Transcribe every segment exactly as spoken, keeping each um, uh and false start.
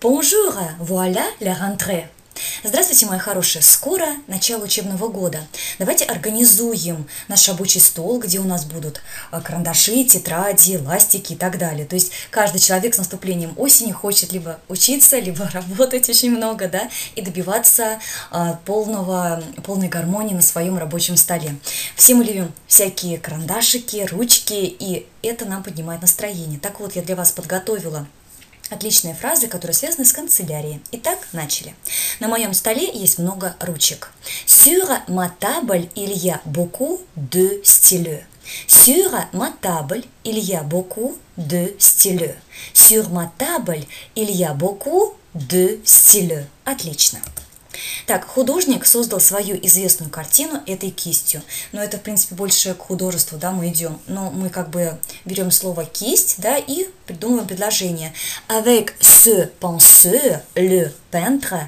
Bonjour, voilà la rentrée. Здравствуйте, мои хорошие! Скоро начало учебного года. Давайте организуем наш рабочий стол, где у нас будут карандаши, тетради, ластики и так далее. То есть каждый человек с наступлением осени хочет либо учиться, либо работать очень много, да, и добиваться а, полного, полной гармонии на своем рабочем столе. Все мы любим всякие карандашики, ручки, и это нам поднимает настроение. Так вот, я для вас подготовила отличные фразы, которые связаны с канцелярией. Итак, начали. На моем столе есть много ручек. Sur ma table, il y a beaucoup de stylos. Sur ma table, il y a beaucoup de stylos. Sur ma table, il y a beaucoup de stylos. Отлично. Так, художник создал свою известную картину этой кистью. Но это, в принципе, больше к художеству, да, мы идем. Но мы как бы берем слово «кисть», да, и придумываем предложение. Avec ce pinceau, le peintre...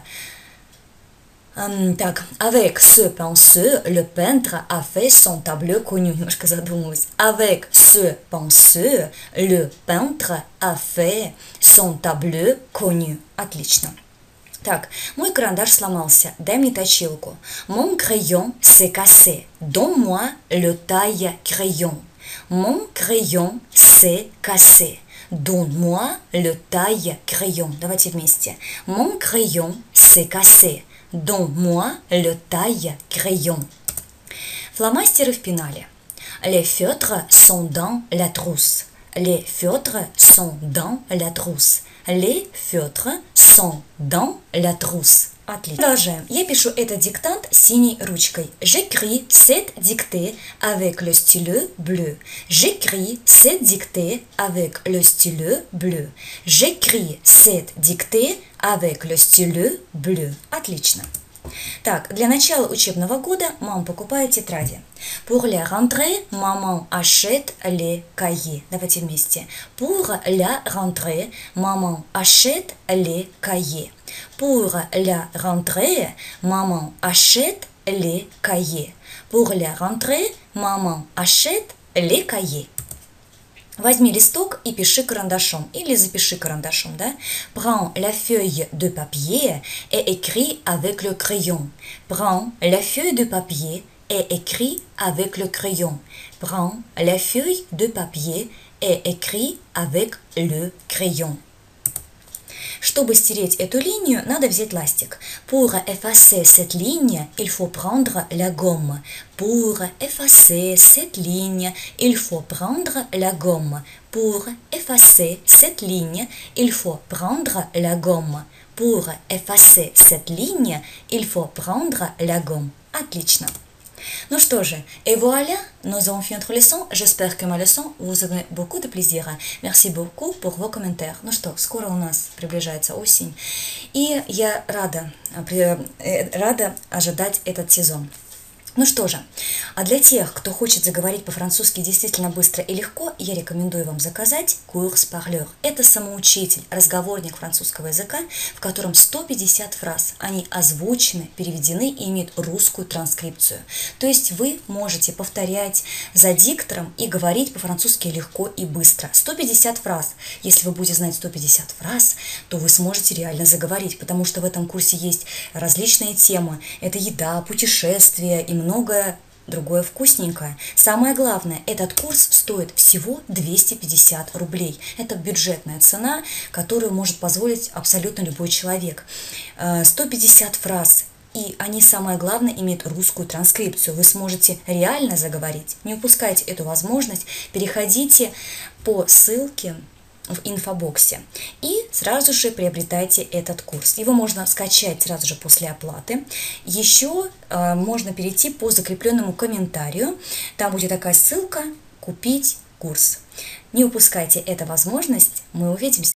Так, avec ce pinceau, le peintre a fait son tableau connu. Немножко задумалась. Avec ce pinceau, le peintre a fait son tableau connu. Отлично. Так, мой карандаш сломался, дай мне точилку. Mon crayon s'est cassé, donne-moi le taille crayon. Mon crayon s'est cassé, donne-moi le taille crayon. Давайте вместе. Mon crayon s'est cassé, donne-moi le taille crayon. Фломастеры в пенале. Les feutres sont dans la trousse. Les feutres sont dans la trousse. Les feutres sont dans la trousse. Отлично. Продолжаем. Я пишу этот диктант синей ручкой. J'écris cette dictée avec le stylo bleu. J'écris cette dictée avec le stylo bleu. J'écris cette dictée avec le stylo bleu. Отлично. Так, для начала учебного года мама покупает тетради. Pour la rentrée, maman achète les cahiers. Давайте вместе. Pour la rentrée, maman achète les cahiers. Pour la rentrée, maman achète les cahiers. Pour la rentrée, maman achète les cahiers. Возьми листок и пиши карандашом, или запиши карандашом, да? Prends la feuille de papier et écris avec le crayon. Prends la feuille de papier et écris avec le crayon. Prends la feuille de papier et écris avec le crayon. Чтобы стереть эту линию, надо взять ластик. Pour effacer cette ligne, il faut prendre la gomme. Pour effacer cette ligne, il faut prendre la gomme. Pour effacer cette ligne, il faut prendre la gomme. Pour effacer cette ligne, il faut prendre la gomme. Отлично. Ну что же, et voilà, nous avons fini notre leçon. J'espère que ma leçon vous a beaucoup de plaisir. Merci beaucoup pour vos commentaires. Ну что, скоро у нас приближается осень, и я рада, рада ожидать этот сезон. Ну что же, а для тех, кто хочет заговорить по-французски действительно быстро и легко, я рекомендую вам заказать Cours Parleur. Это самоучитель, разговорник французского языка, в котором сто пятьдесят фраз. Они озвучены, переведены и имеют русскую транскрипцию. То есть вы можете повторять за диктором и говорить по-французски легко и быстро. сто пятьдесят фраз. Если вы будете знать сто пятьдесят фраз, то вы сможете реально заговорить, потому что в этом курсе есть различные темы. Это еда, путешествия и многое другое вкусненькое. Самое главное, этот курс стоит всего двести пятьдесят рублей. Это бюджетная цена, которую может позволить абсолютно любой человек. сто пятьдесят фраз, и они, самое главное, имеют русскую транскрипцию. Вы сможете реально заговорить. Не упускайте эту возможность. Переходите по ссылке в инфобоксе и сразу же приобретайте этот курс. Его можно скачать сразу же после оплаты. Еще э, можно перейти по закрепленному комментарию. Там будет такая ссылка «Купить курс». Не упускайте эту возможность. Мы увидимся.